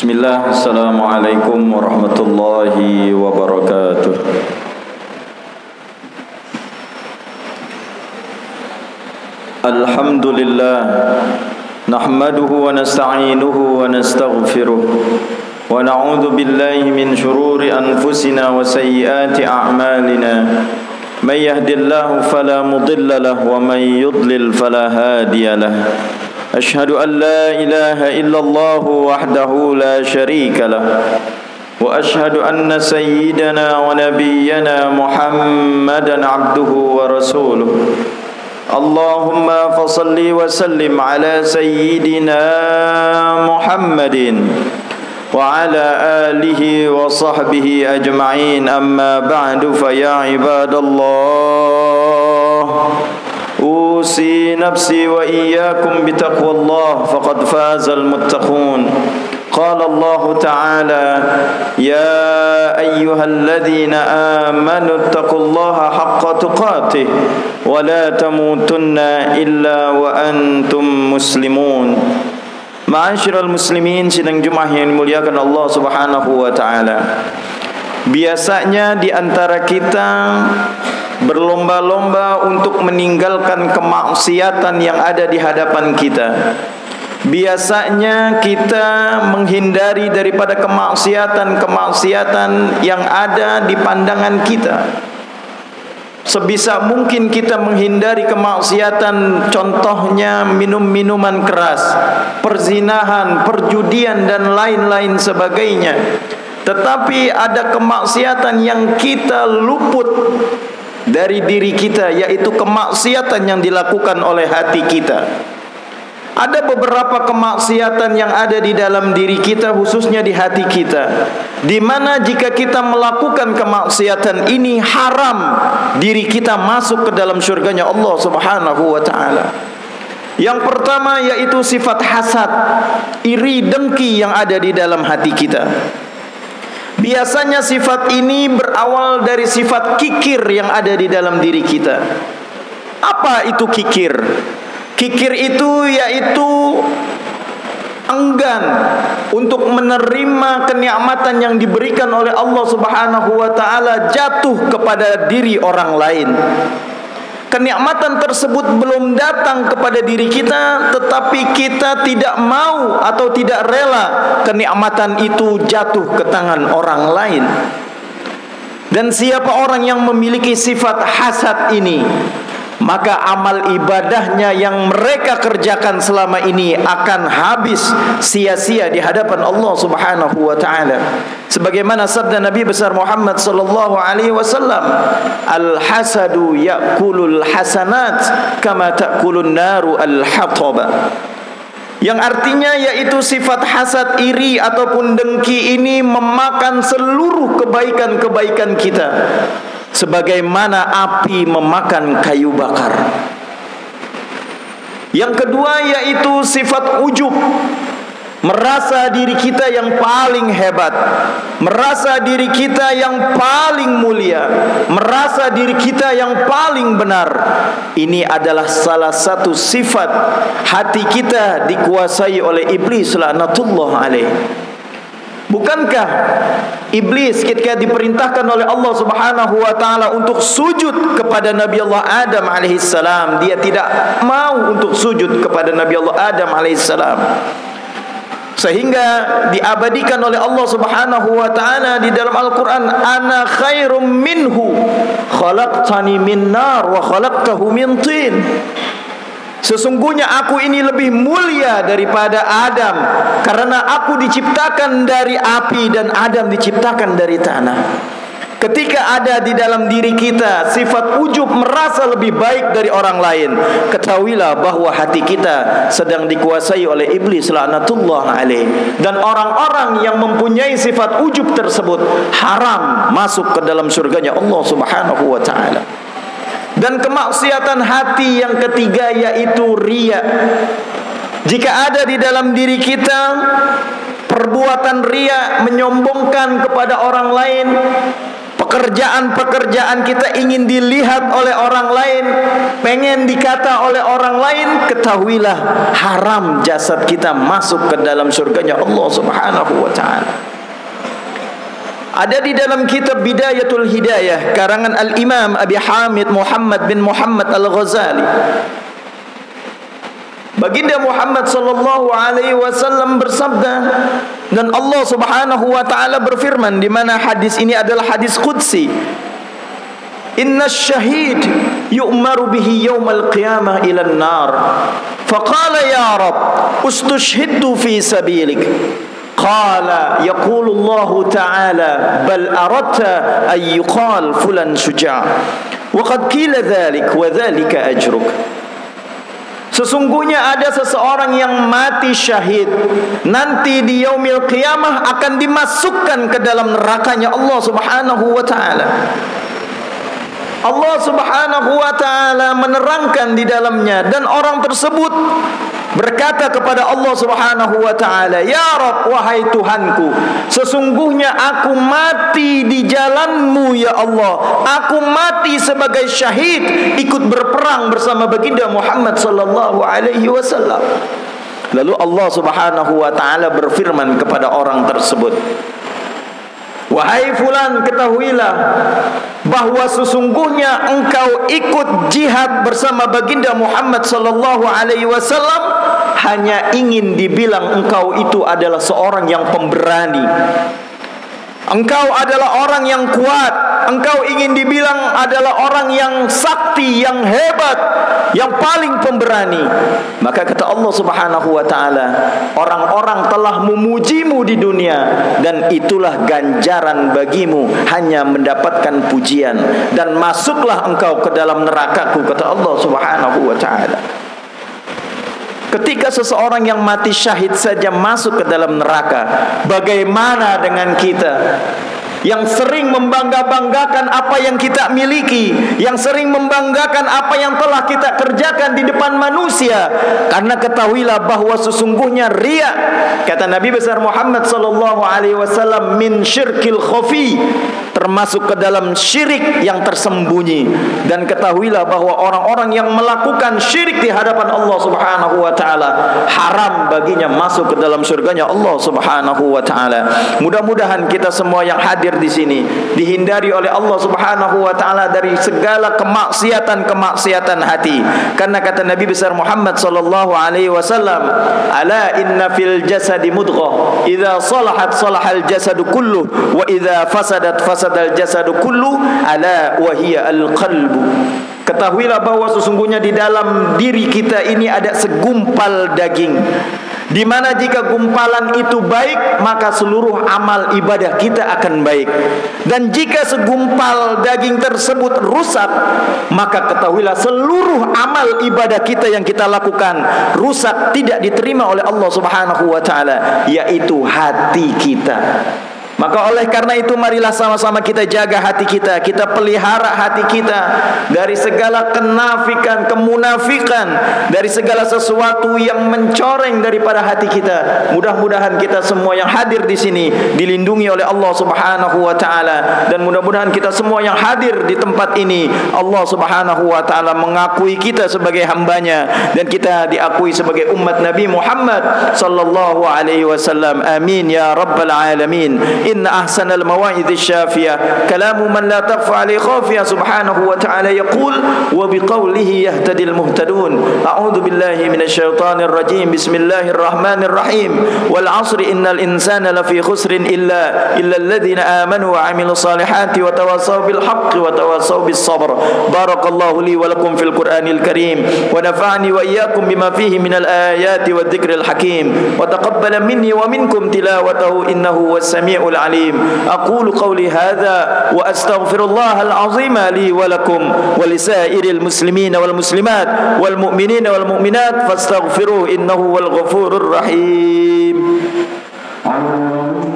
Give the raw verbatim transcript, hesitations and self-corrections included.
Bismillah, Assalamualaikum warahmatullahi wabarakatuh. Alhamdulillah, nahmaduhu wa nasta'inuhu wa nastaghfiruh wa na'udzu billahi min shururi anfusina wa sayyiati a'malina. May yahdihillahu fala mudilla lahu wa may yudlil fala hadiya lahu. أشهد أن لا إله إلا الله وحده لا شريك له وأشهد أن سيدنا ونبينا محمدا عبده ورسوله اللهم فصل وسلم على سيدنا محمد وعلى آله وصحبه أجمعين أما بعد فيا عباد الله أوصي نفسي وإياكم بتقوى الله فقد فاز المتقون قال الله تعالى يا أيها الذين آمنوا اتقوا الله حق تقاته ولا تموتن إلا وأنتم مسلمون. Ma'asyiral muslimin, sidang Jumat yang dimuliakan Allah Subhanahu wa taala. Biasanya di antara kita berlomba-lomba untuk meninggalkan kemaksiatan yang ada di hadapan kita. Biasanya kita menghindari daripada kemaksiatan-kemaksiatan yang ada di pandangan kita. Sebisa mungkin kita menghindari kemaksiatan, contohnya minum-minuman keras, perzinahan, perjudian dan lain-lain sebagainya. Tetapi ada kemaksiatan yang kita luput dari diri kita, yaitu kemaksiatan yang dilakukan oleh hati kita. Ada beberapa kemaksiatan yang ada di dalam diri kita, khususnya di hati kita, di mana jika kita melakukan kemaksiatan ini haram diri kita masuk ke dalam syurganya Allah Subhanahu wa taala. Yang pertama yaitu sifat hasad, iri, dengki yang ada di dalam hati kita. Biasanya sifat ini berawal dari sifat kikir yang ada di dalam diri kita. Apa itu kikir? Kikir itu yaitu enggan untuk menerima kenikmatan yang diberikan oleh Allah Subhanahu wa taala jatuh kepada diri orang lain. Kenikmatan tersebut belum datang kepada diri kita, tetapi kita tidak mau atau tidak rela kenikmatan itu jatuh ke tangan orang lain. Dan siapa orang yang memiliki sifat hasad ini, maka amal ibadahnya yang mereka kerjakan selama ini akan habis sia-sia di hadapan Allah Subhanahu wa taala. Sebagaimana sabda Nabi besar Muhammad sallallahu alaihi wasallam, al-hasadu ya'kulul hasanat kama ta'kulun naru al-hataba. Yang artinya yaitu sifat hasad, iri ataupun dengki ini memakan seluruh kebaikan-kebaikan kita, sebagaimana api memakan kayu bakar. Yang kedua yaitu sifat ujub, merasa diri kita yang paling hebat, merasa diri kita yang paling mulia, merasa diri kita yang paling benar. Ini adalah salah satu sifat hati kita dikuasai oleh iblis laknatullah alaih. Bukankah iblis ketika diperintahkan oleh Allah Subhanahu wa taala untuk sujud kepada Nabi Allah Adam alaihissalam, dia tidak mau untuk sujud kepada Nabi Allah Adam alaihissalam, sehingga diabadikan oleh Allah Subhanahu wa taala di dalam Al-Qur'an, ana khairum minhu khalaqtani min nar wa khalaqtahu min tin. Sesungguhnya aku ini lebih mulia daripada Adam, karena aku diciptakan dari api dan Adam diciptakan dari tanah. Ketika ada di dalam diri kita sifat ujub, merasa lebih baik dari orang lain, ketahuilah bahwa hati kita sedang dikuasai oleh iblis laknatullah alaih. Dan orang-orang yang mempunyai sifat ujub tersebut haram masuk ke dalam surganya Allah Subhanahu wa taala. Dan kemaksiatan hati yang ketiga yaitu riya. Jika ada di dalam diri kita perbuatan riya, menyombongkan kepada orang lain, pekerjaan-pekerjaan kita ingin dilihat oleh orang lain, pengen dikata oleh orang lain, ketahuilah haram jasad kita masuk ke dalam surganya Allah Subhanahu wa ta'ala. Ada di dalam kitab Bidayatul Hidayah karangan Al-Imam Abi Hamid Muhammad bin Muhammad Al-Ghazali, Baginda Muhammad sallallahu alaihi wasallam bersabda, dan Allah Subhanahu wa taala berfirman, di mana hadis ini adalah hadis qudsi, inna syahid yu'maru bihi yawmal qiyamah ila an-nar faqala ya rab ustushhidtu fi sabilik qala yaqulu Allah ta'ala bal aradta an yuqal fulan syuja' wa qad qila dhalik wa dhalika ajruk. Sesungguhnya ada seseorang yang mati syahid, nanti di yaumil qiyamah akan dimasukkan ke dalam nerakanya Allah Subhanahu wa ta'ala. Allah Subhanahu wa ta'ala menerangkan di dalamnya, dan orang tersebut berkata kepada Allah Subhanahu wa ta'ala, ya Rabb, wahai Tuhanku, sesungguhnya aku mati di jalan-Mu ya Allah, aku mati sebagai syahid, ikut berperang bersama baginda Muhammad sallallahu alaihi wasallam. Lalu Allah Subhanahu wa ta'ala berfirman kepada orang tersebut, wahai fulan, ketahuilah bahwa sesungguhnya engkau ikut jihad bersama baginda Muhammad sallallahu alaihi wasallam hanya ingin dibilang engkau itu adalah seorang yang pemberani, engkau adalah orang yang kuat, engkau ingin dibilang adalah orang yang sakti, yang hebat, yang paling pemberani. Maka kata Allah Subhanahu wa ta'ala, orang-orang telah memujimu di dunia, dan itulah ganjaran bagimu, hanya mendapatkan pujian, dan masuklah engkau ke dalam nerakaku, kata Allah Subhanahu wa ta'ala. Ketika seseorang yang mati syahid saja masuk ke dalam neraka, bagaimana dengan kita yang sering membangga-banggakan apa yang kita miliki, yang sering membanggakan apa yang telah kita kerjakan di depan manusia? Karena ketahuilah bahwa sesungguhnya riya, kata Nabi besar Muhammad sallallahu alaihi wasallam, min syirkil khafi, termasuk ke dalam syirik yang tersembunyi. Dan ketahuilah bahwa orang-orang yang melakukan syirik di hadapan Allah Subhanahu wa ta'ala, haram baginya masuk ke dalam surganya Allah Subhanahu wa ta'ala. Mudah-mudahan kita semua yang hadir di sini dihindari oleh Allah Subhanahu wa ta'ala dari segala kemaksiatan-kemaksiatan hati. Karena kata Nabi besar Muhammad sallallahu alaihi wasallam, ala inna fil jasadi mudghah idza salahat salahal jasadu kullu wa idza fasadat fasadal jasadu kullu ala wa hiya al qalbu. Ketahuilah bahwa sesungguhnya di dalam diri kita ini ada segumpal daging, di mana jika gumpalan itu baik, maka seluruh amal ibadah kita akan baik. Dan jika segumpal daging tersebut rusak, maka ketahuilah seluruh amal ibadah kita yang kita lakukan rusak, tidak diterima oleh Allah Subhanahu wa ta'ala, yaitu hati kita. Maka oleh karena itu, marilah sama-sama kita jaga hati kita, kita pelihara hati kita dari segala kenafikan, kemunafikan, dari segala sesuatu yang mencoreng daripada hati kita. Mudah-mudahan kita semua yang hadir di sini dilindungi oleh Allah Subhanahu wa ta'ala, dan mudah-mudahan kita semua yang hadir di tempat ini, Allah Subhanahu wa ta'ala mengakui kita sebagai hambanya, dan kita diakui sebagai umat Nabi Muhammad sallallahu alaihi wasallam. Amin ya rabbal alamin. إن أحسن المواعظ الشافية كلام من لا تخفى عليه خافية سبحانه وتعالى يقول وبقوله يهتدي المهتدون. أعوذ بالله من الشيطان الرجيم. بسم الله الرحمن الرحيم. والعصر إن الإنسان لفي خسر إلا إلا الذين آمنوا وعملوا الصالحات وتواصوا بالحق وتواصوا بالصبر. بارك الله لي ولكم في القرآن الكريم ونفعني وإياكم بما فيه من الآيات والذكر الحكيم وتقبل مني ومنكم تلاوته إنه هو السميع العليم. أقول قولي هذا وأستغفر الله العظيم لي ولكم ولسائر المسلمين والمسلمات والمؤمنين والمؤمنات فاستغفروه إنه هو الغفور الرحيم.